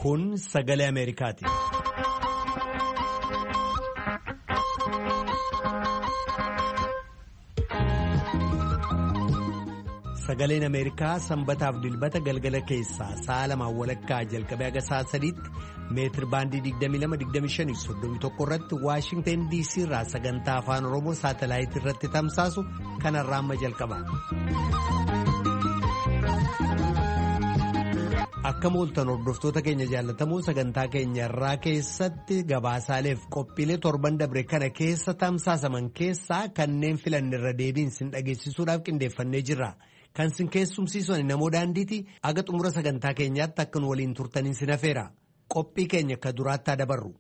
Kun sagale Ameerikaati. Sagaleen Ameerikaa sanbataaf dilbata galgala keessaa sa'a lamaan walakkaa jalqabee haga sa'a sadiitti meetir baandii 22-25-31 irratti Waashingtan DC irraa sagantaa afaan Oromoo saatalaayitii irratti tamsaasu kanarraa amma jalqaba. Akka mooltan hordoftoota keenya jaallatamoo sagantaa keenya irraa keessatti gabaasaaleef qophiilee torban dabre kana keessa tamsaasaman keessaa kanneen filanne irra deebiin sin dhageessisuudhaaf qindeeffannee jirra. Kan sin keessumsiisan namoo daandiiti aga xumura sagantaa keenyaatti akkan waliin turtaniin sin hafeera. Qophii keenya akka duraatti dabarru.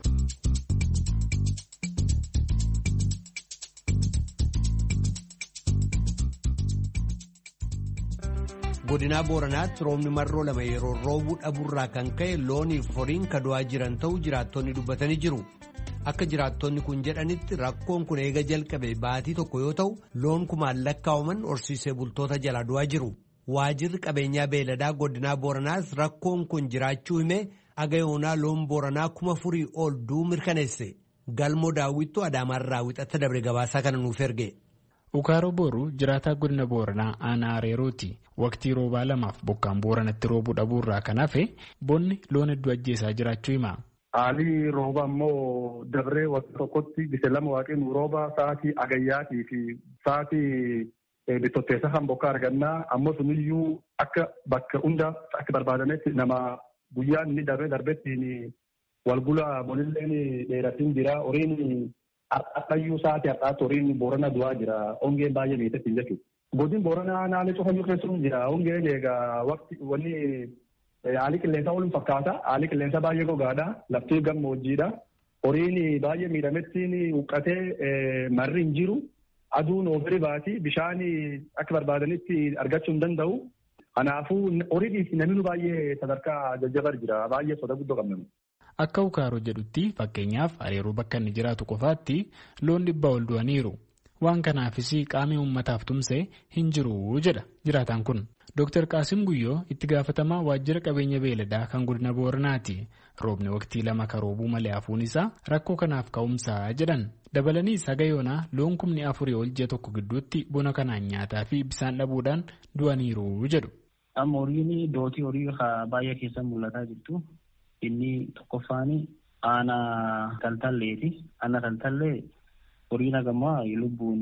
Godinaa Booranaatti roobni marroo lama yeroo roobuu dhabuurraa kan ka'e looniif horiin kadu'aa jiran ta'uu jiraattonni dubbatanii jiru. Akka jiraattonni kun jedhanitti rakkoon kun eega jalqabe baatii tokko yoo ta'u loon kumaan lakkaa'aman horsiisee bultoota jala du'aa jiru. Waajirri qabeenyaa beeladaa godinaa Booranaas rakkoon kun jiraachuu himee aga yoonaa loon Booranaa 4,000 ol du'uu mirkaneesse. Galmoo daawwittuu Adaamaarraa wixatta dabre gabaasaa kana nuuf erge. Ukaaroo Booruu jiraataa godina Booranaa aanaa Areerooti. Waqtii roobaa lamaaf bokkaan Booranatti roobuu dhabuurraa kan hafe bonni loon hedduu ajjeesaa jiraachuu hima. Haalli rooba immoo dabree waqtii tokkotti bise lama waaqni rooba sa'aatii agayyaatii fi sa'aatii bittotteessa kan bokkaa argannaa ammoo suniyyuu akka bakka hunda akka barbaadametti nama guyyaan inni darbeettiin walgula bonilleen dheeratiin jira horiin har'ayyuu sa'aatii har'aatti horiin Boorana du'aa jira hongeen baay'ee miidhagsiin jechuudha. Godin Booranaa naannoo cufayyuu keessumaa jira hongeen eegaa waqtii wanni. Haalli qilleensaa waliin fakkaata. Haalli qilleensaa baay'ee gogaadha. Lafti gammoojjiidha. Horiin baay'ee miidhamettiin huqqatee marri hin jiru. Aduun oofiri baati. Bishaan akka barbaadanitti argachuu hin danda'u. Kanaafuu horiidhaaf namni baay'ee sadarkaa jajjabar jira. Baay'ee soda guddoo qabna. Akka Ukaaroo jedhutti fakkeenyaaf Areeroo bakka inni jiraatu qofaatti loon 100 ol du'aniiru. Waan kanaafis qaamni uummataaf tumsee hin jiru jedha jiraataan kun. Dr. Qaasim Guyyoo itti gaafatamaa waajjira qabeenya beeladaa kan godina Booranaati. Roobni waqtii lama kan roobuu malee hafuun isaa rakkoo kanaaf ka'umsaa jedhan. Dabalaniis haga yoonaa loon 4,000 ol ji'a tokko gidduutti bona kanaan nyaataa fi bishaan dhabuudhaan du'aniiru jedhu. Amma horiin dootii horii baay'ee keessa mul'ataa jirtu. Inni tokkoffaan aanaa taltalleeti. Aanaa taltallee horiin hagammaa lubbuun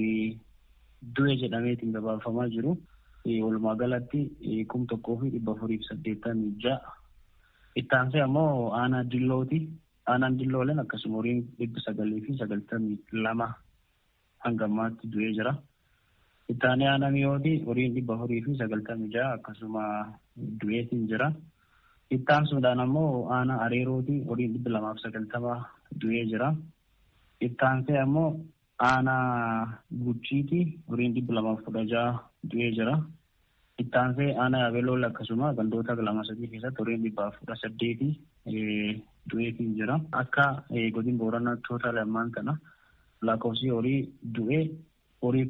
du'e jedhameetiin gabaafamaa jiru. Walumaa galatti 1,486. Itti aansee ammoo aanaa dillooti. Aanaan dillooleen akkasuma horiin 992 hanga ammaatti du'ee jira. Itti aanee aanaa mi'ooti horiin 496 akkasuma du'eetiin jira. Itti aansuudhaan ammoo aanaa areerooti horiin 290 du'ee jira. Itti aansee ammoo aanaa guchiiti horiin 216 du'ee jira. Itti aansee aanaa yaabeloo akkasuma gandoota 2-3 keessatti horiin 118 du'eetiin jira. Akka godina Booranaa tootaal ammaan kana lakkoofsi horii du'ee horii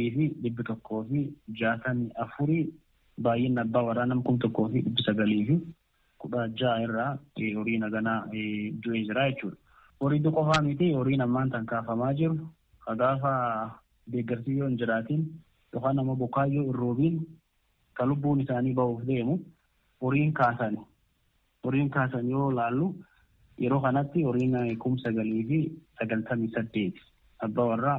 4,164 baay'een abbaa waraanaa 1,916 irraa horii naganaa du'ee jira jechuudha. Horii qofaa miti horiin ammaan tan kaafamaa jiru. Gaafa deeggarsi yoo hin jiraatin yookaan ammoo bokkaayyoo hin roobiin kan lubbuun isaanii bahuuf deemu horiin kaasan yoo laallu yeroo kanatti horiin 9,998 abbaa warraa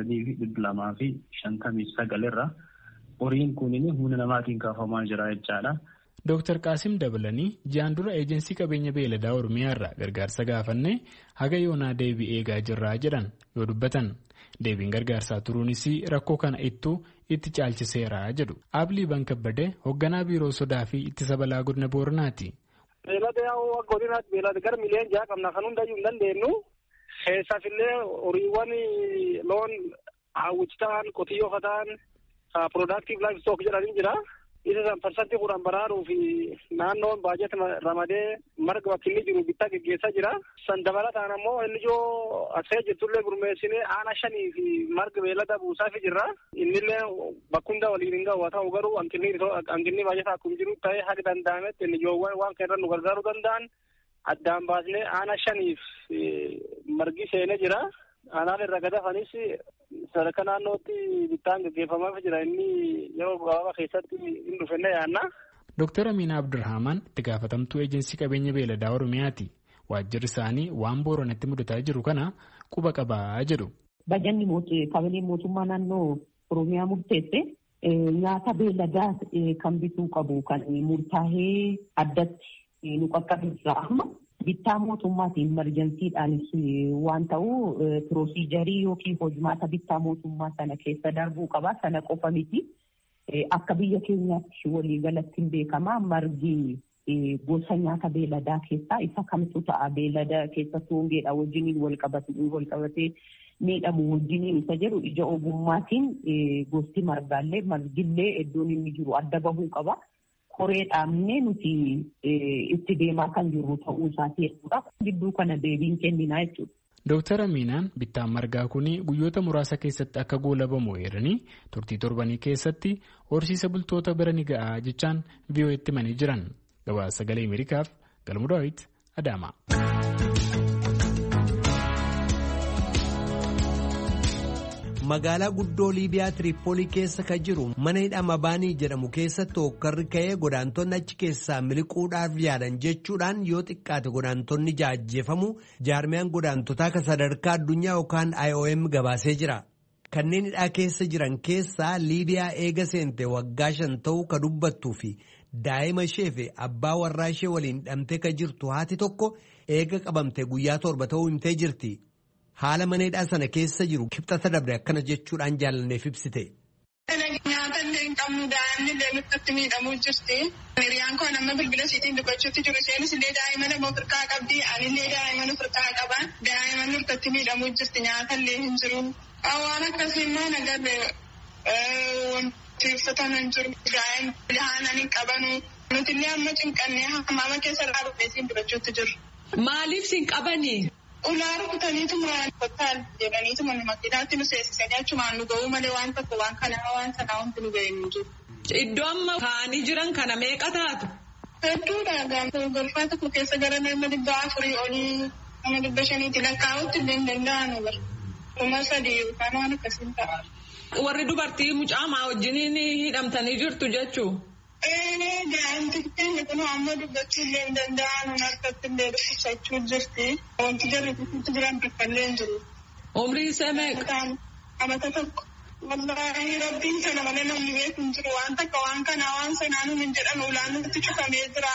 3,259 irra horiin kunin humna namaatiin kaafamaa jira jechaadha. Dr. Qaasim dabalanii ji'aan dura eejensii qabeenya beeladaa Oromiyaa irraa gargaarsa gaafannee haga yoonaa deebii eegaa jirraa jedhan yoo dubbatan. Deebiin gargaarsaa turuunis rakkoo kana itti caalchiseera jedhu. Aablii Bankabbadee hoogganaa biiroo sodaa fi ittisa balaa godina Booranaati. Beelada yaa'u godinaatti beelada gara miliyoona 6 qabna kan hundayyuu hin dandeenyu. Keessaaf illee horiiwwan loon hawwichi ta'an qotiyyoo ta'an productive livestock jedhanii jira. isa san parsantii 10 baraaruu fi naannoon baajata ramadee marga bakki inni jiru bittaa geggeessaa jira. San dabalataan ammoo inni ijoo asee jirtullee gurmeessinee aana 5 fi marga beellada buusaa fi jirra. Innillee bakkunda waliin hin gahu haa ta'u garuu hanqinni baajata akkuma jiru ta'ee haga danda'ametti inni ijoowwan waan kana irra nu gargaaruu danda'an addaan baasnee aana 5 margi seenee jira. Aanaan irra gadafanis sadarkaa naannootti bittaan gaggeeffamaa jira. Inni yeroo gabaabaa keessatti hin dhufenne yaanna. Dr. Amiina Abdurrahman itti gaafatamtuu eejinsii qabeenya beeladaa Oromiyaati. Waajjirri isaanii waan Booranatti mudataa jiru kana quba qabaa jedhu. Bajanni qabeenya mootummaa naannoo Oromiyaa murteesse nyaata beeladaa kan bituu qabu kan murtaa'ee addatti nu qaqqabsiisa amma. Bittaa mootummaatiin emerjensiidhaanis waan ta'u pirosiijarii yookiin hojmaata bittaa mootummaa sana keessa darbuu qaba. Sana qofa miti. Akka biyya keenyaatti waliigalatti hin beekama. Margi gosa nyaata beeladaa keessaa isa kamtu ta'a. Beelada keessattuu hongeedha wajjiniin wal qabatee miidhamu wajjiniin isa jedhu ija ogummaatiin gosti margillee iddoon inni jiru adda bahuu qaba. Koree dhaabnee nuti itti deemaa kan jirru ta'uu isaati jechuudha. Gidduu kana deebiin kenninaa jechuudha. Dooktar Amiinaan bittaan margaa kun guyyoota muraasa keessatti akka goolabamu eeranii turtii torbanii keessatti horsiisa bultoota bira ni ga'a jechaan VOA'tti himanii jiran. Gabaasa sagalee Ameerikaaf Galmuu Daawit Adaama. Magaalaa guddoo Liibiyaa Tiriippoolii keessa kan jiru mana hidhaa Mabaanii jedhamu keessatti hokkarri ka'ee godaantonni achi keessaa miliquudhaaf yaadan jechuudhaan yoo xiqqaate godaantonni ajjeefamu jaarmiyaan godaantotaa kan sadarkaa addunyaa yookaan IOM gabaasee jira. Kanneen hidhaa keessa jiran keessaa Liibiyaa eega seente waggaa 5 ta'uu kan dubbattuu fi daa'ima ishee fi abbaa warraa ishee waliin hidhamtee kan jirtu haati tokko eega qabamte guyyaa 7 ta'uu himtee jirti. Haala mana hidhaa sana keessa jiru kibxata dabre akkana jechuudhaan jaalanneef ibsite. Nyaata illee hin qabnu daa'imni illee nutti miidhamuu jirti. Hiriyaan koo nama bilbila isiitiin dubbachuutti jiru. Isheenis illee daa'ima lama ofirkaa qabdi. Anillee daa'ima ofirkaa qaba. Daa'ima nutti miidhamuu jirti. Nyaata illee hin jiru. Waan akkasii immoo nagarre wanti uffatan hin jiru. Daa'ima ilhaan hin qabanu. Nuti illee amma cinqannee hamama keessa dhaabbatee isiin dubbachuutti jiru. Maaliif sin qabanii? Ulaa rukutaniitu muraan kottaan jedhaniitu manni makiinaatti nu seessisanii achumaan nu ga'uu malee waan tokko waan kanaa waan sanaa wanti nu ga'e hin jiru. Iddoo amma kaa'anii jiran kana meeqa taatu? Hedduudha. Golfaa tokko keessa gara nama 400 olii nama 500 lakkaa'utti illee hin danda'anu bara. Kuma 3 yookaan waan akkasiin ta'a. Warri dubartii mucaamaa wajjiniin hidhamtanii jirtu jechuu? Daa'imti keenya kun amma dubbachuu illee hin danda'anu harkatti illee dhukkubsachuu jirti. Wanti jarri kutuutti jiran bakka illee hin jiru. Umrii isaa meeqa? Amata tokko. Wallaahi rabbiin sana malee namni beeku hin jiru. Waan takka waan kanaa waan sanaa nuun hin jedhamu ulaan nutti cufamee jira.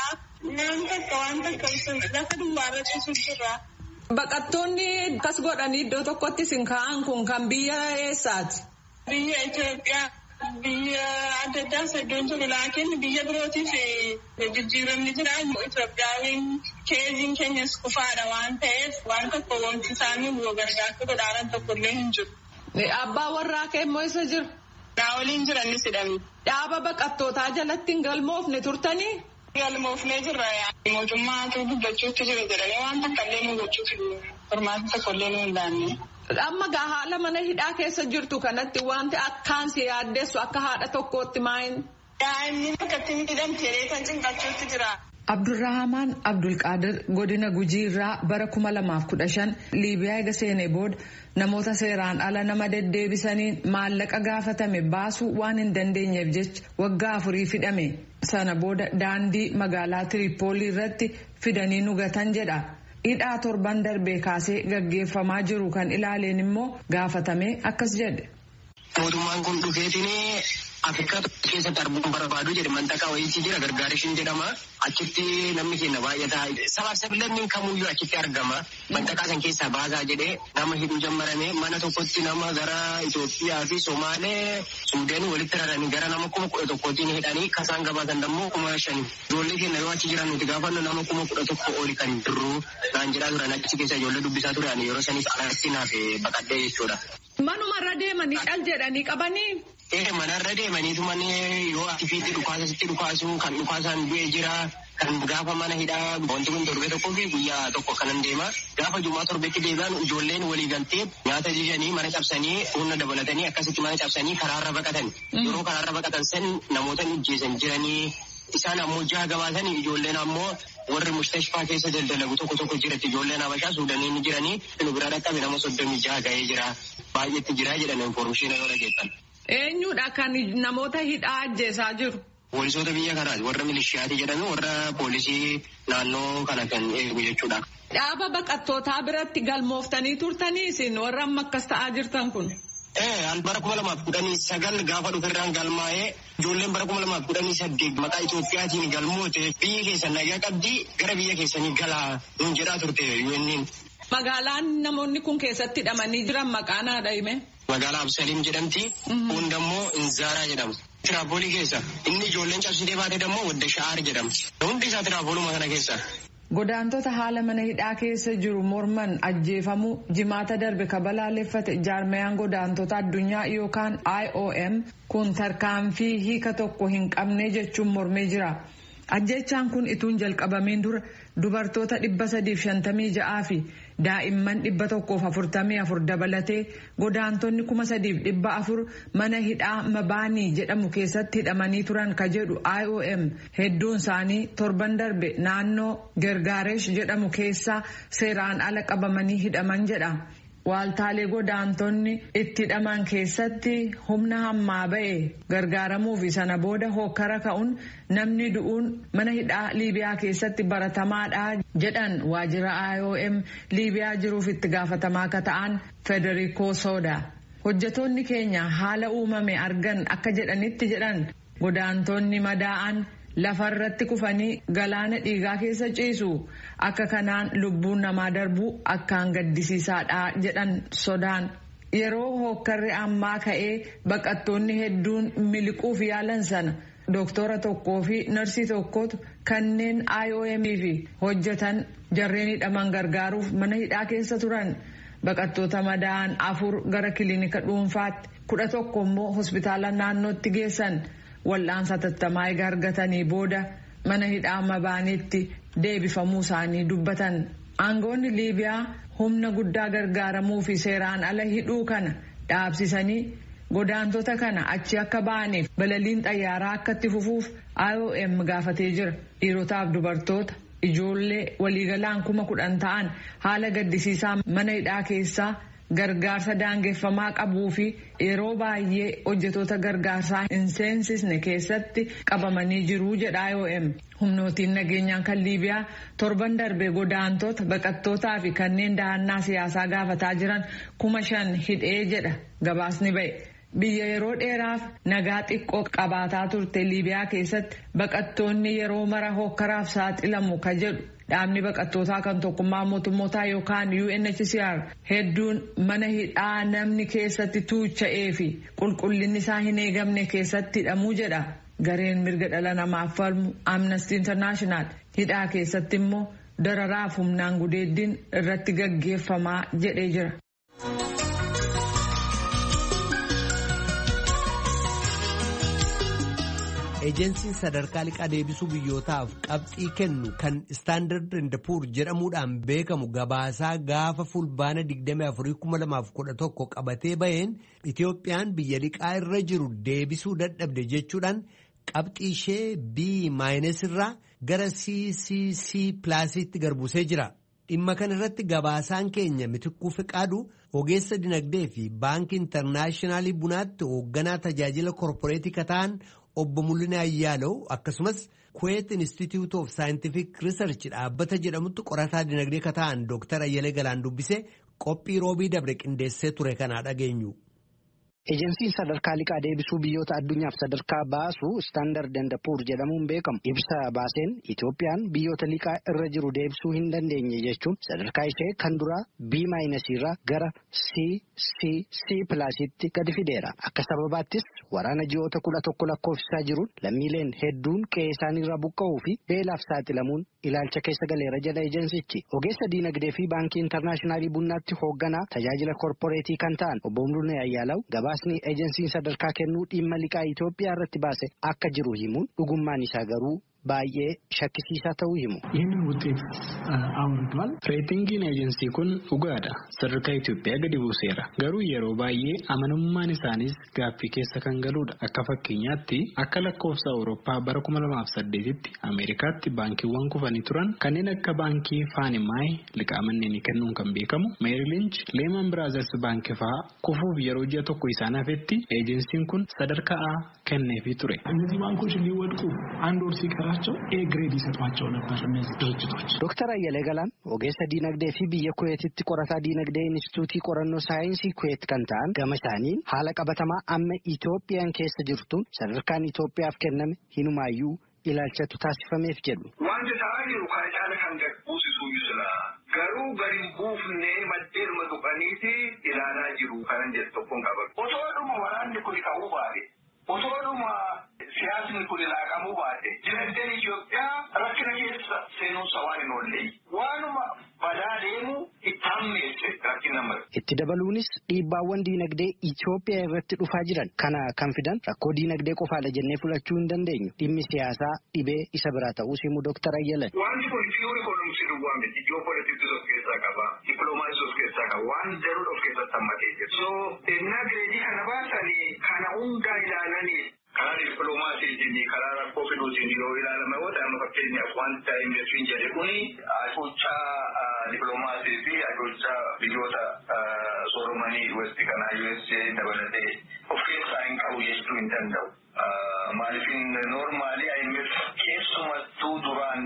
Waan takka lafa duwwaarra ciisuuf jira. Baqattoonni akkas godhanii iddoo tokkotti sin kaa'an kun kan biyya eessaati? Biyya Itoophiyaa. Biyya adda addaa saddoon jiru laakiin biyya birootiif jijjiiramni jira. Itoophiyaawiin keeziin keenyas kufaadha waan ta'eef waan tokko wanti isaanii gargaarsa godhaaran tokko illee hin jiru. Abbaa warraa kee immoo isa jira? Waliin jiranis hidhame. Dhaaba baqattootaa jalatti hin galmoofne turtanii? Galmoofnee jirra. Mootummaatu dubbachuutti jira jedhanii waan takka illee nu gochuuf furmaata tokko illee nu hin laanne. Amma haala mana hidhaa keessa jirtu kanatti wanti akkaan si yaaddeessu akka haadha tokkootti maayin? Daa'imni akkatti hidhamtee kan cinqachuutti jira. Abdurrahamaan Abdulqaadir godina Gujii irraa bara 2015 Liibiyaa eega seenee booda namoota seeraan ala nama deddeebisaniin maallaqa gaafatame baasuu waan hin dandeenyeef jecha waggaa 4 hidhame. Sana booda daandii magaalaa Tiriippoolii irratti fidanii nugatan jedha. Hidhaa 7 darbee kaasee gaggeeffamaa jiru kan ilaaleen immoo gaafatame akkas jedhe. Mootummaan kun dhufeetiin Afrikaa keessatti arguun barbaadu jedhe mantaqaa wayiitii jira gargaarishiin jedhama. Achitti namni keenya baay'ata. Sabaaf sablammiin kamuyyuu achitti argama. Mantaqaa san keessaa baasaa jedhee nama hidhuu jammarame mana tokkotti nama gara Itoophiyaa fi Somaalee Suudeen walitti raranii gara nama 11,000 hidhanii kasaan gabaasan dammoo 5,000. Ijoollee keenya yoo achi jiran nuti gaafannu nama 11,000 oli kan jirru naan jedhaa turan achi keessa ijoollee dubbisaa turan yeroo sanis alatti naaf baqadhee jechuudha. Manumarra deemanii cal jedhanii qabanii? Manarra deemaniitu manni yoo ati fiitti dhukaasatti dhukaasu kan dhukaasaan du'ee jira. Kan gaafa mana hidhaa wanti kun torbee tokkoo fi guyyaa tokko kanan deema. Gaafa jumaa torbeetti deebi'an ijoolleen walii galtee nyaata jijanii mana cabsanii humna dabalatanii akkasitti mana cabsanii karaarra baqatan. Yeroo karaarra baqatan san namoota ajjeesan jiranii isaan ammoo jaha gabaasanii ijoolleen ammoo warri mustashfaa keessa daldalagu tokko jiratti ijoolleen Habashaa Suudanii jiranii nu bira dhaqqabe nama 36 ga'ee jira. Baay'eetti jira jedhan informeeshinii yoo dhageessan. Eenyudha kan namoota hidhaa ajjeesaa jiru? Poolisoota biyya kanaati warra milishiyaati jedhame warra poolisii naannoo kana kan eegu jechuudha. Dhaaba baqattootaa biratti galmooftanii turtanii isin warra amma akkas ta'aa jirtan kun? Bara 2019 gaafa dhuferraan galmaa'ee ijoolleen bara 2018 maqaa Itoophiyaatiin galmoote biyya keessan nagaa qabdi gara biyya keessanii galaa nuun jedhaa turte UN'n. Magaalaan namoonni kun keessatti hidhamanii jiran maqaan haadha hime? Magaalaa Absaliim jedhamti. Hundammoo Inzaaraa jedhamu. Tiraapoolii keessa inni ijoolleen cabsitee baatee dammoo wadda sha'aar jedhama. Hundi isaa tiraapooluma kana keessa. Godaantota haala mana hidhaa keessa jiru morman ajjeefamuu jimaata darbe kabalaaleffate jaarmayaan godaantota addunyaa yookaan IOM kun tarkaanfii hiika tokko hin qabne jechuun mormee jira. Ajjechaan kun ituun jalqabameen dura dubartoota 356 fi daa'imman 144 dabalatee godaantonni 3,400 mana hidhaa Mabaanii jedhamu keessatti hidhamanii turan ka jedhu IOM hedduun isaanii torban darbe naannoo Gergaaresh jedhamu keessaa seeraan ala qabamanii hidhaman jedha. Waaltaalee godaantonni itti hidhaman keessatti humna hammaa ba'e gargaaramuu fi sana booda hokkara ka'uun namni du'uun mana hidhaa Liibiyaa keessatti baratamaadha jedhan waajjira IOM Liibiyaa jiruuf itti gaafatamaa akka ta'an Federico Soda. Hojjetoonni keenya haala uumame argan akka jedhanitti jedhan godaantonni madaa'an lafarratti kufanii galaana dhiigaa keessa ciisu akka kanaan lubbuun namaa darbu akkaan gaddisiisaadha jedhan Sodaan. Yeroo hokkarri ammaa ka'ee baqattoonni hedduun miliquuf yaalan sana dooktora tokkoo fi narsii tokkotu kanneen IOM fi hojjetan jarreen hidhaman gargaaruuf mana hidhaa keessa turan. Baqattoota madaa'an 4 gara kilinika dhuunfaatti 11 immoo hospitaala naannootti geessan. Wal'aansa tattamaa egaa argatanii booda mana hidhaa Mabaaniitti deebifamuu isaanii dubbatan. Aangoonni Liibiyaa humna guddaa gargaaramuu fi seeraan ala hidhuu kana dhaabsisanii godaantota kana achi akka ba'aniif balaliin xayyaaraa akka itti fufuuf IOM gaafatee jira. Dhiirotaaf dubartoota ijoollee waliigalaan 10,000 ta'an haala gaddisiisaa mana hidhaa keessaa gargaarsa daangeffamaa qabuu fi yeroo baay'ee hojjetoota gargaarsaa hin seensisne keessatti qabamanii jiru jedha IOM. Humnootiin nageenyaa kan Liibiyaa torban darbe godaantota baqattootaa fi kanneen dahannaa siyaasaa gaafataa jiran 5,000 hidhee jedha gabaasni ba'e. Biyya yeroo dheeraaf nagaa xiqqoo qabaataa turte Liibiyaa keessatti baqattoonni yeroo mara hokkaraaf saaxilamu ka jedhu dhaabni baqattootaa kan tokkummaa mootummootaa yookaan UNHCR hedduun mana hidhaa namni keessatti tuucha'ee fi qulqullinni isaa hin eegamne keessatti hidhamuu jedha. Gareen mirga dhala namaaf falmu Amnesty International hidhaa keessatti immoo dararaaf humnaan gudeeddiin irratti gaggeeffamaa jedhee jira. Ejensiin sadarkaa liqaa deebisuu biyyootaaf qabxii kennu kan Standard & Poor jedhamuudhaan beekamu gabaasaa gaafa fulbaana 24,2011 qabatee baheen Itoophiyaan biyya liqaa irra jiru deebisuu dadhabde jechuudhaan qabxii ishee B- irraa gara CCC+tti garbusee jira. Dhimma kana irratti gabaasaan keenya Mitikkuu Fiqaaduu ogeessa dinagdee fi baankii intarnaashinaali bunaatti hoogganaa tajaajila korporeetii kataan obbo Mul'inaa Ayyaalaw akkasumas Kuwait Institute of Scientific Research dhaabbata jedhamutti qorataa dinagdee kataan Dr. Ayyalee Galaan dubbisee qophii roobii dabre qindeessee ture kanaa dhageenyu. Ejensiin sadarkaa liqaa deebisuu biyyoota addunyaaf sadarkaa baasu Standard & Poor jedhamuun beekamu ibsa baaseen Itoophiyaan biyyoota liqaa irra jiru deebisuu hin dandeenye jechuun sadarkaa ishee kan duraa B- irraa gara CCC+tti gadi fideera. Akka sababaattis waraana ji'oota 11 lakkoofsisaa jiruun lammiileen hedduun qe'ee isaaniirraa buqqa'uu fi beelaaf saaxilamuun ilaalcha keessa galeera jedha ejensichi. Ogeessa diinagdee fi baankii intarnaashinaali bunnaatti hoogganaa tajaajila korporeetii kan ta'an obbo Mul'inaa Ayyaalaw gabaasni ejensiin sadarkaa kennuu dhimma liqaa Itoophiyaa irratti baase akka jiru himuun dhugummaan isaa garuu baay'ee shakkisiisaa ta'uu himu. ይህንን ውጤት አውርዷል። ሬቲንጊን ኤጀንሲ kun dhugaadha. Sadarkaa Itoophiyaa gadi buuseera. Garuu yeroo baay'ee amanamummaan isaanis gaaffii keessa kan galudha. Akka fakkeenyaatti akka lakkoofsa Awurooppaa bara 2008tti Ameerikaatti baankiiwwan kufanii turan kanneen akka baankii Faanimaay liqaa manneenii kennuun kan beekamu Meeri Linch, Leeman Biraazers baankii fa'aa kufuuf yeroo ji'a tokko isaan hafetti ejensiin kun sadarkaa A kenneefii ture. እነዚህ ባንኮች ሊወድቁ አንድ ወር ሲቀራቸው ኤ ግሬድ ይሰጧቸው ነበር እነዚህ ድርጅቶች። ዶክተር አየለ ገላን ogeessa diinagdee fi biyya Kuweetitti qorataa diinagdee Inistituutii qorannoo saayinsii Kuweet kan ta'an gama isaaniin haala qabatamaa amma Itoophiyaan keessa jirtuun sadarkaan Itoophiyaaf kenname hinumaayyuu ilaalchatu taasifameef jedhu. Wanti ta'aa jiru kan caala kan buusisuu jira. Garuu gadi buufnee maddeeluma tuqaniiti ilaalaa jiru kanan jedhu tokkoon qaba. Otoodhuma waraanni kun ka'uu baate. Otoodhuma siyaasni kun laaqamuu baate. Dinagdeen Itoophiyaa rakkina keessa seenuunsa waan hin oolle. Waanuma badaa deemu itti hammeesse rakkina mara. Itti dabaluunis dhiibbaawwan diinagdee Itoophiyaa irratti dhufaa jiran kana kan fidan rakkoo diinagdee qofaadha jennee fudhachuu hin dandeenyu. Dhimmi siyaasaa dhibee isa biraa ta'uu himu Dr. Ayyalan. Wanti kun fiiwwan ikonoomsii duwwaa miti. Ji'oopolitiksii of keessaa qaba. Dippiloomaasii of keessaa qaba. Waan daruu of keessatti hammatee jira. So dinagdee kana baasanii kana hundaa ilaalanii karaa dippiloomaasiitiin karaa rakkoo fiduutiin yoo ilaalame yoo ta'an fakkeenyaaf wanta investiiin jedhe kuni ajochaa dippiloomaasii fi ajochaa biyyoota sooromanii westi kanaa USA dabalatee of keessaa hin qabu jechuu hin danda'u. Maaliifin noormaali IMF keessumattuu duraan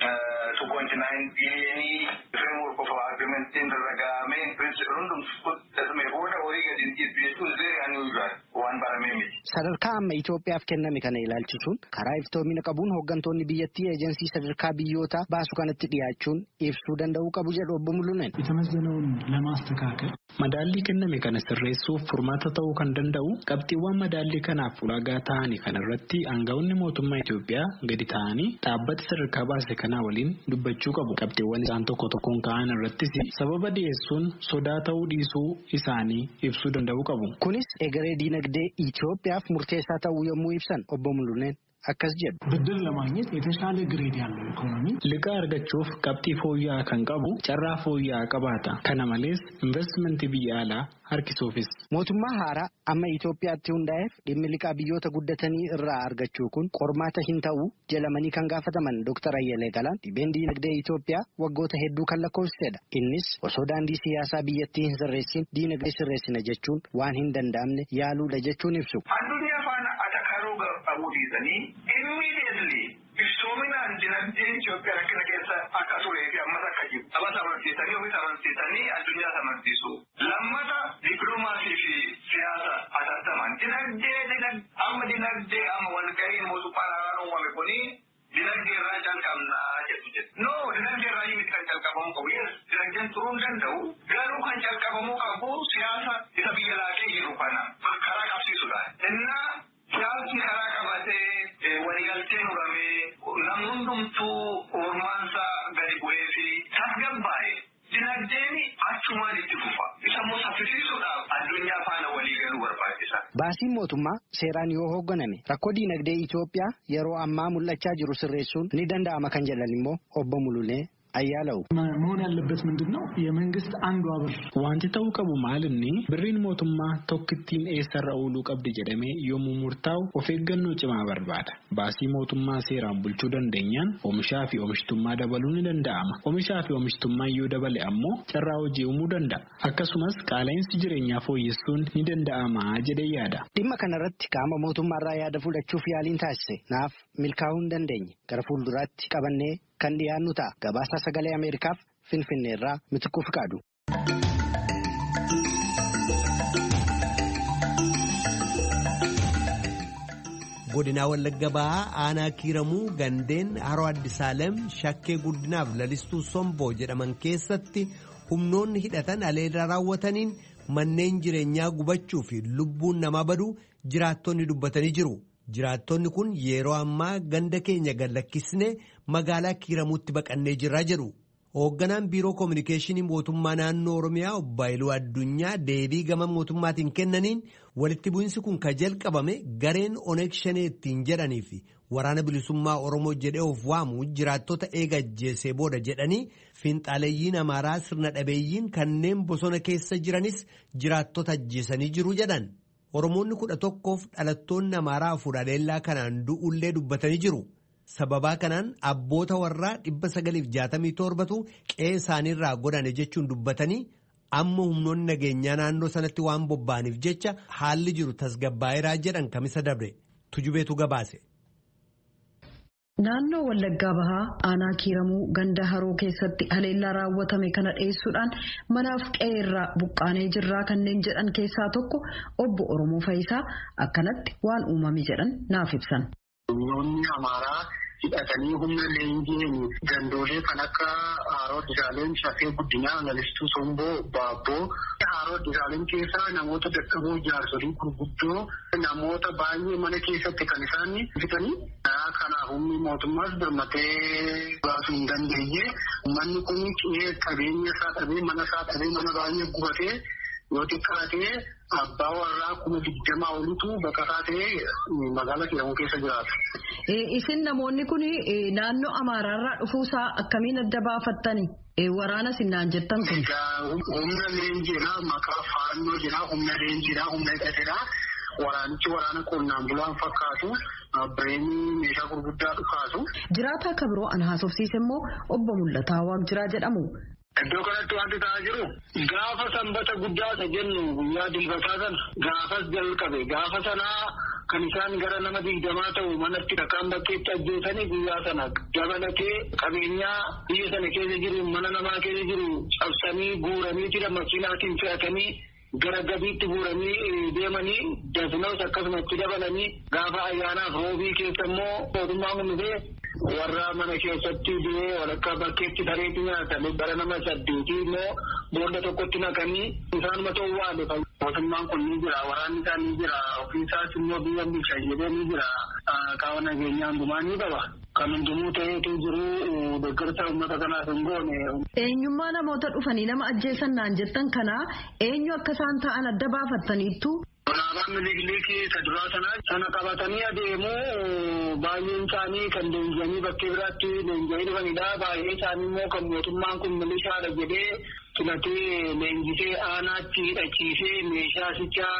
2.9 biliyoonii framework of agreementiin raggaameen pirinsipii hundumtuu booda horii gadi hin dhiyeessu jechuun very unusual waan baramee miti. Sadarkaa amma Itoophiyaaf kenname kana ilaalchisuun karaa iftoomina qabuun hooggantoonni biyyattii eejensii sadarkaa biyyootaa baasu kanatti dhiyaachuun ibsuu danda'uu qabu jedhu obbo Mulunen. የተመዘነውን ለማስተካከል Madaallii kenname kana sirreessuuf furmaata ta'uu kan danda'u qabxiiwwan madaallii kanaaf ulaagaa ta'anii kanarratti aangawoonni mootummaa Itoophiyaa gadi ta'anii dhaabbata sadarkaa baase kanaa waliin dubbachuu qabu. Qabxiiwwan isaan tokko tokkoon ka'an irrattis sababa dhiyeessuun sodaa ta'uu dhiisuu isaanii ibsuu danda'uu qabu. Kunis egeree diinagdee Itoophiyaaf murteessaa ta'uu yommuu ibsan obbo Mulunen akkas jedhu. ብድር ለማግኘት የተሻለ ግሬድ ያለው ኢኮኖሚ liqaa argachuuf qabxii fooyya'aa kan qabu carraa fooyya'aa qabaata. Kana malees investimentii biyya alaa harkisuufis. Mootummaa haaraa amma Itoophiyaatti hundaa'eef dhimmi liqaa biyyoota guddatanii irraa argachuu kun qormaata hin ta'u jedhamanii kan gaafataman Dr. Ayyalee Galaan dhibeen diinagdee Itoophiyaa waggoota hedduu kan lakkoofsisedha. Innis osoo daandii siyaasaa biyyattii hin sirreessin diinagdee sirreessina jechuun waan hin danda'amne yaaluudha jechuun ibsu. Addunyaa faana atakaruu qabuu dhiisanii immediately iftoominaan dinagdeen Itoophiyaa rakkina keessa akka turee fi ammas akka jiru. Sabas amansiisanii ofis amansiisanii addunyaas amansiisu. Lammata dippiloomaasii fi siyaasa atattaman. Dinagdee amma walga'iin mootummaa naannoo uumame kuni dinagdee irraa jalqabnaa jedhu. No, dinagdee irraa miti kan jalqabamuu qabu. Yes, dinagdeen turuu hin danda'u. Garuu kan jalqabamuu qabu siyaasa isa biyya laaqee jiru kana karaa qabsiisudha. Innaa siyaasni karaa qabatee waliigalteen uramee namni hundumtuu ormaansaa gadi bu'ee fi tasgabbaa'e dinagdeen achumaan itti fufa. Isa immoo saffisiisuudhaaf addunyaa faana walii galuu barbaachisa. Baasiin mootummaa seeraan yoo hoogganame rakkoo diinagdee Itoophiyaa yeroo ammaa mul'achaa jiru sirreessuun ni danda'ama kan jedhan immoo obbo Mululee Ayyaalaw. መሆን ያለበት ምንድነው? የመንግስት አንዷ ብር wanti ta'uu qabu maalinni birriin mootummaa tokkittiin eessarra ooluu qabdi jedhamee yommuu murtaa'u of eeggannoo cimaa barbaada. Baasii mootummaa seeraan bulchuu dandeenyaan oomishaa fi oomishtummaa dabaluun ni danda'ama. Oomishaa fi oomishtummaa yoo dabale ammoo carraa hojii uumuu danda'a. Akkasumas qaala'insi jireenyaa fooyyessuun ni danda'ama jedhee yaada. Dhimma kanarratti qaama mootummaarraa yaada fudhachuuf yaaliin taasise naaf milkaa'uu hin dandeenye. Gara fuulduraatti qabannee kan dhiyaannu ta'a. Gabaasa sagalee Ameerikaaf Finfinneerraa Mitikuu Fiqaadu. Godinaa Wallagga Bahaa aanaa Kiiramuu gandeen Haroo Addisaalem shakkee guddinaaf lalistuu Somboo jedhaman keessatti humnoonni hidhatan aleeda raawwataniin manneen jireenyaa gubachuu fi lubbuun namaa baduu jiraattonni dubbatanii jiru. Jiraattonni kun yeroo ammaa ganda keenya gad lakkisnee magaalaa Kiiramuutti baqannee jirra jedhu. Hoogganaan biiroo koominikeeshinii mootummaa naannoo Oromiyaa obbo Haayiluu Addunyaa deebii gama mootummaatiin kennaniin walitti bu'insi kun ka jalqabame gareen Oneeg Shanee ittiin jedhanii fi waraana bilisummaa Oromoo jedhee of waamu jiraattota eega ajjeesee booda jedhanii fiinxaaleeyyiin Amaaraa sirna dhabeeyyiin kanneen bosona keessa jiranis jiraattota ajjeesanii jiru jedhan. Oromoonni 11 dhalattoonni Amaaraa fuudhaleellaa kanaan du'ullee dubbatanii jiru. Sababaa kanaan abboota warraa 967tu qe'ee isaaniirraa godhane jechuun dubbatanii amma humnoonni nageenyaa naannoo sanatti waan bobba'aniif jecha haalli jiru tasgabbaa'eeraa jedhan kamisa dabre tujubeetu gabaase. Naannoo Wallaggaa Bahaa aanaa Kiiramuu ganda haroo keessatti haleellaa raawwatame kana dhiyeessuudhaan manaaf qe'ee irraa buqqaanee jirraa kanneen jedhan keessaa tokko obbo Oromoo Fayisaa akkanatti waan uumame jedhan naaf ibsan. Humnoonni Amaaraa hidhatanii humna leenjiin gandoolee kan akka Haroo Disaaleen, Shafee Guddinaa, Lalistuu Somboo, Baabboo. Haroo Disaaleen keessaa namoota dadhaboo jaarsolii gurguddoo namoota baay'ee mana keessatti kan isaan fitanii. Kanaaf humni mootummaas birmatee baasuu hin dandeenye. Manni kun qe'ee qabeenya isaa dhabee mana isaa dhabee mana baay'ee gubatee yoo xiqqaatee abbaa warraa 20 olitu baqataa ta'ee magaalaa Kiiramuu keessa jiraata. Isin namoonni kun naannoo Amaaraarraa dhufuusaa akkamiin adda baafattani? Waraana sinnaan jettan kun. Humna leenjiidhaa maqaa faannoo jedhaa humna leenjiidhaa humna hidhateedhaa. Waraanichi waraana qonnaan bulaan fakkaatu bireenii meeshaa gurguddaa dhukaasu. Jiraataa akka biroo an haasofsiise immoo obbo Mul'ataa Waaqjiraa jedhamu. Iddoo kanatti wanti ta'aa jiru gaafa sanbata guddaa isa jennu guyyaa dilbataa sana gaafas jalqabe gaafa sanaa kan isaan gara nama 20 ta'u manatti dhakaan bakkeetti ajjeesanii guyyaa sana dabalatee qabeenyaa biyya sana keessa jiru mana namaa keessa jiru cabsanii guuranii jira makiinaatiin fe'atanii gara gabiitti guuranii deemanii dasnoos akkasumatti dabalanii gaafa ayyaanaaf roobii keessa immoo mootummaan hundee warra mana keessatti du'ee walakkaa bakkeetti tareetti nyaatan bara nama 8 immoo boolla tokkotti naqanii isaanuma ta'uu waale mootummaan kun ni jira waraanni isaa ni jira ofiisaas immoo biyya bulchaa jedhee ni jira qaama nageenyaa hundumaa ni qaba. Kan hundumuu ta'eetu jiru deeggarsa uummata kanaaf hin goone. Eenyummaa namoota dhufanii nama ajjeesan naan jettan kanaa eenyu akka isaan ta'an adda baafattaniittu. Alaabaan miliikii isa duraa sana qabatanii adeemuu baay'een isaanii kan leenji'anii bakkee biraatti leenji'anii dhufanidha. Baay'een isaanii immoo kan mootummaan kun milishaadha jedhee filatee leenjisee aanaatti hidhachiisee meeshaa sichaa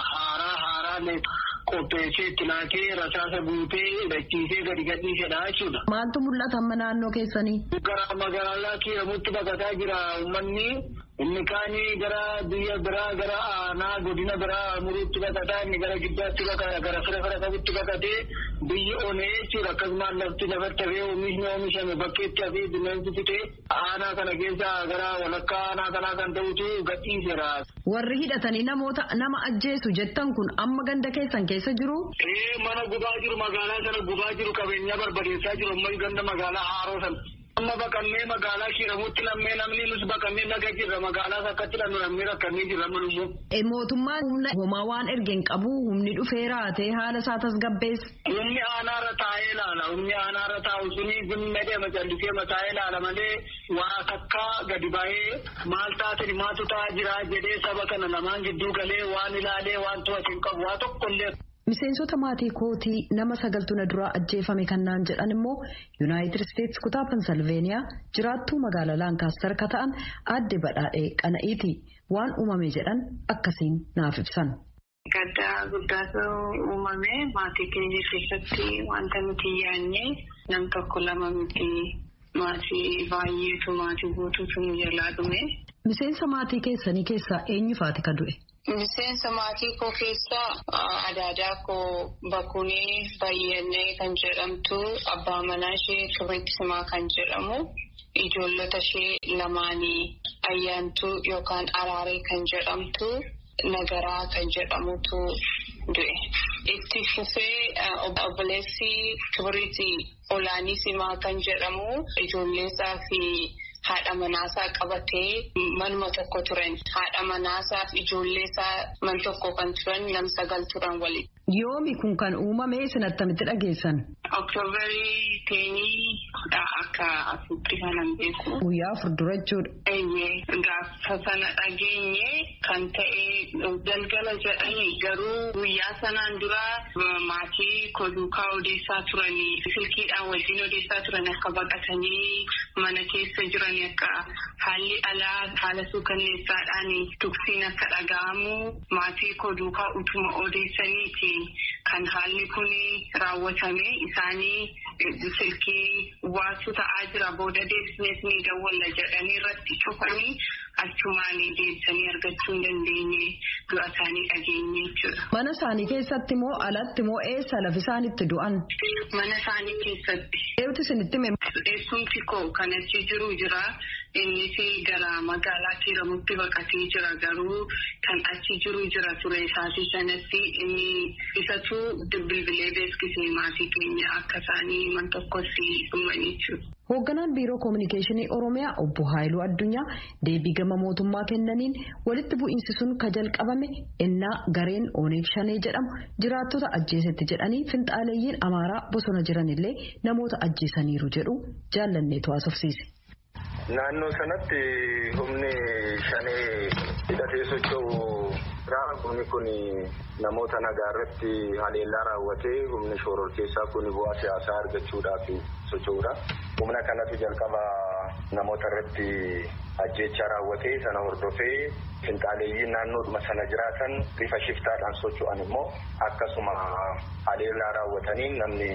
haaraa qopheessee itti laatee rasaasa guutee hidhachiisee gadi gadhiisedha jechuudha. Maaltu mul'ata amma naannoo keessanii? Gara magaalaa Kiiramuutti baqataa jira uummanni. Inni kaanii gara biyya biraa gara aanaa godina biraa muruutti baqataa inni gara giddaatti baqata gara fira qabutti baqatee biyyi onee jechuudha akkasumas lafti lafatti hafee oomishni oomishame bakkeetti hafee bineensi fitee aanaa kana keessa gara walakkaa aanaa kanaa kan ta'utu gadhiiseera. Warri hidhatanii namoota nama ajjeesu jettan kun amma ganda keessan keessa jiru? Mana gubaa jiru magaalaa sana gubaa jiru qabeenyaa barbadeessaa jiru amma ganda magaalaa Haroo sana. Amma baqannee magaalaa Kiiramuutti lammee namni nus baqannee naga jirra magaalaas akkatti lannu lammee rakkannee jirra manummoo. Mootummaan humna homaa waan ergeen qabu humni dhufee raatee haala isaa tasgabbeessa. Humni aanaarra taa'ee ilaala humni aanaarra taa'u suni zimmedee macallisee mataa'ee ilaala malee waa takkaa gadi ba'ee maal taatani maatu ta'aa jira jedhee saba kana lamaan gidduu galee waan ilaalee waan to'atu hin qabu waa tokkollee. Miseensota maatii kootii nama 9 duraa ajjeefame kannaan jedhan immoo Yuunaayitid Isteetsi kutaa Pensilveeniyaa jiraattuu magaalaa Laankaastar ka ta'an aadde badhaadhee qana'iiti waan uumame jedhan akkasiin naaf ibsan. Gaddaa guddaatu uumame maatii keenya keessatti wanta nuti yaadne nam tokko lama miti maatii baay'eetu maatii guutuutu nu jalaa dhume. Miseensa maatii keessanii keessaa eenyufaati ka du'e? Miseensa maatii koo keessaa adaadaa koo Bakunee Bayyannee kan jedhamtu abbaa manaa ishee Kibriit Simaa kan jedhamu ijoollota ishee lamaanii Ayyaantuu yookaan Araaree kan jedhamtu Nagaraa kan jedhamutu du'e. Itti fufee obboleessi Kibriit Olaanii Simaa kan jedhamu ijoolleesaa fi haadha manaasaa qabatee manuma tokko turan. Haadha manaasaa fi ijoolleesaa man tokko kan turan nam 9 turan waliin. Yoomi kun kan uumame isin attamitti dhageessan? Oktoobarii 10 akka asuutti kanan beeku. Guyyaa afur dura jechuudha. Gaafa sana dhageenye kan ta'e galgala jedhanii garuu guyyaa sanaan dura maatii koduukaa odeessaa turanii silkiidhaan wajjin odeessaa turan akka baqatanii mana keessa jiran akka haalli alaa haala suukanneessaadhaan tuksiin akka dhaga'amu maatii koduukaa utuma odeessaniiti kan haalli kun raawwatame isaanii silkii waasu ta'aa jira booda deebisnees ni dawwalla jedhanii irratti cufanii achumaan deebisanii argachuu hin dandeenye du'a isaanii dhageenye jechuudha. Mana isaanii keessatti moo alatti moo eessa lafi isaan itti du'an? Mana isaanii keessatti. Eewwati isinitti hime? Eessumti koo kan achi jiru jira. Innis gara magaalaa Kiiramutti baqatee jira garuu kan achi jiru jira ture isaatii sanatti inni isatu bilbilee beeksisee maatii keenya akka isaanii man tokkotti dhumanii jiru. Hoogganaan Biiroo Kominikeeshinii Oromiyaa Obbo Haayiluu Addunyaa deebii gama mootummaa kennaniin walitti bu'iinsi sun ka jalqabame ennaa gareen Oneeg Shanee jedhamu jiraattota ajjeesetti jedhanii finxaaleeyyiin Amaaraa bosona jiranillee namoota ajjeesaniiru jedhu jaallanneetu haasofsiise. Naannoo sanatti humni Shanee hidhatee socho'u humni kun namoota nagaa irratti haleellaa raawwatee humni shororkeessaa kun bu'aa siyaasaa argachuudhaaf socho'uudha. Humna kanatu jalqaba namoota irratti ajjeechaa raawwatee sana hordofee finxaaleeyyiin naannoodhuma sana jiraatan bifa shiftaadhaan socho'an immoo akkasuma haleellaa raawwatanii namni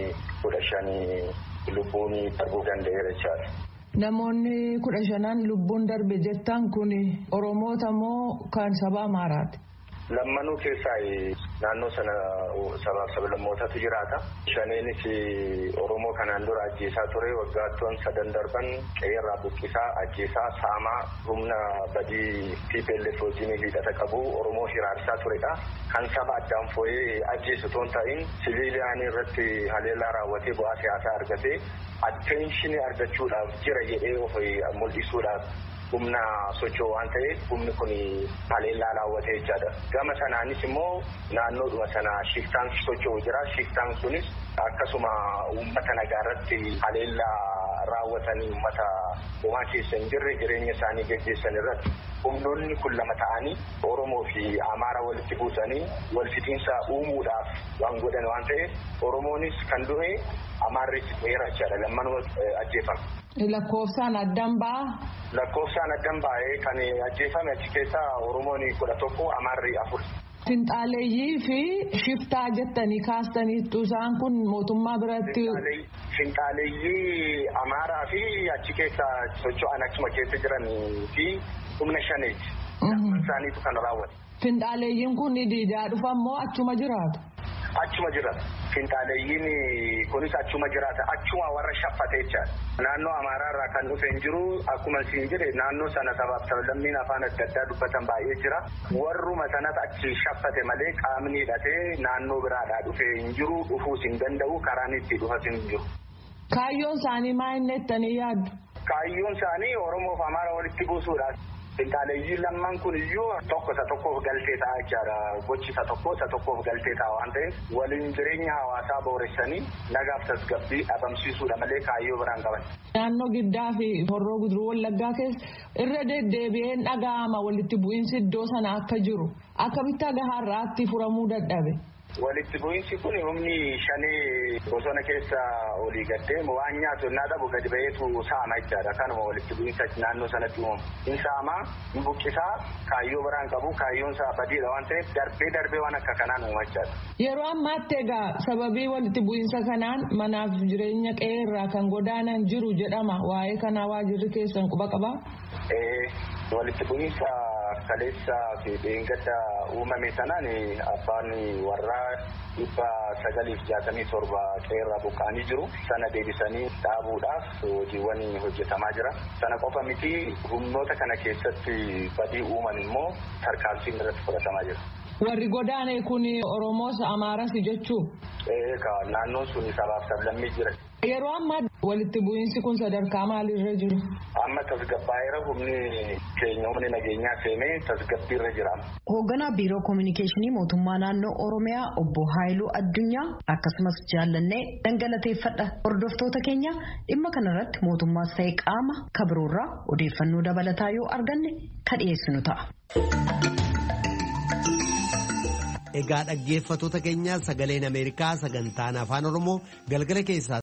15 lubbuun darbuu danda'eera jechaadha. Namoonni 15 lubbuun darbe jettan kun Oromoota moo kan saba Amaaraati? Lammanuu keessaa naannoo sana sabaaf sablammootatu jiraata. Shaneenis Oromoo kanaan dura ajjeesaa ture waggaattoon 3 darban qeerraa buqqisaa ajjeesaa saamaa humna badii TPLF wajjin hidhata qabu Oromoo hiraarsaa turedha. Kan saba addaan foo'ee ajjeesu toon ta'in siviiliyaanii irratti haleellaa raawwatee bu'aa siyaasaa argatee atteenshinii argachuudhaaf jira jedhee of mul'isuudhaaf humna socho'u waan ta'eef humni kun haleellaa raawwatee jechaadha. Gama sanaanis immoo naannoodhuma sana shiftaan socho'u jira. Shiftaan sunis akkasuma uummata nagaa irratti haleellaa raawwatanii uummata homaa keessa hin jirre jireenya isaanii gaggeessan irratti humnoonni kun lama ta'anii Oromoo fi Amaara walitti buusanii wal fixiinsa uumuudhaaf waan godhan waan ta'eef Oromoonis kan du'e Amaarris du'eera jechaadha. Lammanuu ajjeefame. Lakkoofsaan addan ba'a? Lakkoofsaan addan ba'ee kan ajjeefame achi keessaa Oromoon 11 Amaarri 4. Finxaaleeyyii fi shiftaa jettanii kaastaniittu isaan kun mootummaa biratti. Finxaaleeyyii Amaaraa fi achi keessa socho'an achuma keessa jiranii fi humna Shaneeti. Isaaniitu kan raawwate. Finxaaleeyyiin kun diidaa dhufan moo achuma jiraatu? Achuma jiraata. Finxaaleeyyiin kunis achuma jiraata. Achuma warra shaffatee jechaadha. Naannoo Amaaraa irraa kan dhufe hin jiru. Akkuma siin jedhe naannoo sana sabaaf sablammiin afaan adda addaa dubbatan baay'ee jira. Warruma sanatti achi shaffate malee qaamni hidhatee naannoo biraadhaa dhufe hin jiru. Dhufuus hin danda'u. Karaan itti dhufas hin jiru. Kaayyoon isaanii maal inni jettanii yaaddu? Kaayyoon isaanii Oromoof Amaara walitti buusuudha. Finxaaleeyyiin lamman kun iyyuu tokko isa tokkoof galtee ta'a jechaadha. Gochi isa tokkoof galtee ta'a waan ta'eef waliin jireenya hawaasaa booressanii nagaaf tasgabbii dhabamsiisuudha malee kaayyoo biraan qaban. Naannoo Giddaa fi Horroo Guduruu Wallaggaa keessa irra deddeebi'een dhaga'ama walitti bu'iinsi iddoo sana akka jiru akkamitti agaharraatti furamuu dadhabe. Walitti bu'iinsi kun humni Shanee bosona keessa olii gaddee waan nyaatu innaa dhabu gadi ba'eetu saama jechaadha. Kanuma walitti bu'iinsa naannoo sanatti uumamu. Inni saamaa, inni buqqisaa, kaayyoo biraan qabu, kaayyoon isaa badiidha waan ta'eef darbee waan akka kanaan uuma jechaadha. Yeroo ammaatti egaa sababii walitti bu'iinsa kanaan manaaf jireenya qe'ee kan godaanan jiru jedhama. Waa'ee kanaa waajirri keessan quba qabaa? Walitti bu'iinsa kaleessa fi dheengadda uumame sanaan abbaan warraa 967 qe'ee buqqaanii jiru. Sana deebisanii dhaabuudhaaf hojiiwwan hojjetamaa jira. Sana qofa miti humnoota kana keessatti badii uuman immoo tarkaanfiin irratti fudhatamaa jira. Warri godaane kun Oromoos Amaaras jechuu? Naannoon sun sabaaf sablammii jira. Yeroo ammaa walitti bu'iinsi kun sadarkaa maalirra jiru? Amma tasgabbaa'eera humni keenya humni nageenyaa seenee tasgabbiirra jira. Hoogganaa biiroo koominikeeshinii mootummaa naannoo Oromiyaa obbo Haayiluu Addunyaa akkasumas jaallannee dhangalateeffadha. Hordoftoota keenya dhimma kanarratti mootummaas ta'ee qaama kabiroorraa odeeffannoo dabalataa yoo arganne kan dhiyeessinu ta'a. Egaa dhaggeeffattoota keenya sagaleen Ameerikaa sagantaan afaan Oromoo galgala keessaa